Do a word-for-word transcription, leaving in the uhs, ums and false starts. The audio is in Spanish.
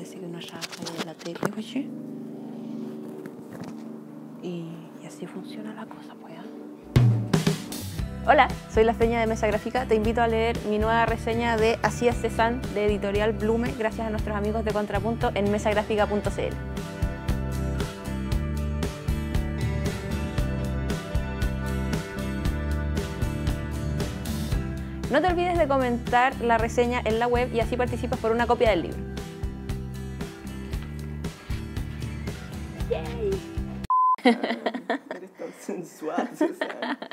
parece que una raja de la tele, oye. Y, y así funciona la cosa, pues. Hola, soy la Feña de Mesa Gráfica. Te invito a leer mi nueva reseña de Así es Cézanne de Editorial Blume, gracias a nuestros amigos de Contrapunto en mesagráfica punto cl. No te olvides de comentar la reseña en la web y así participas por una copia del libro. ¡Yay! Eres tan sensual, César.